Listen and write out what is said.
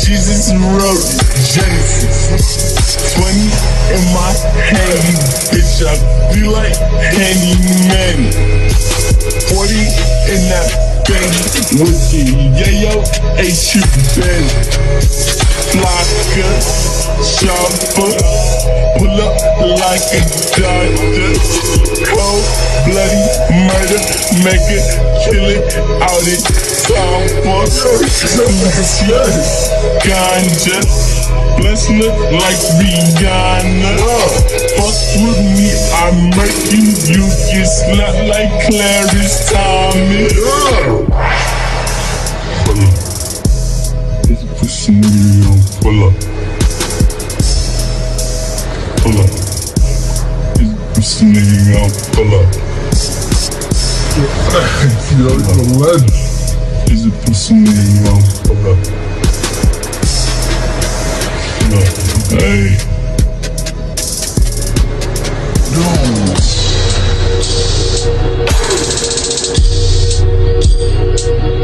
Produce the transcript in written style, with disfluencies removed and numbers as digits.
Jesus wrote Genesis. 20 in my handy, bitch, I feel like handyman. 40 in that thing with the yayo, H.U. Ben. Flocka, sharper, pull up like a doctor. Cold, bloody murder, make it, kill it, out it, time for ganja. Bless look like Rihanna. Fuck with me, I murk you. You get slapped like Clarence Thomas. This pussy nigga gon' pull up. Pull up. This pussy nigga gon' pull up. This pussy nigga gon' pull up. Hey. No.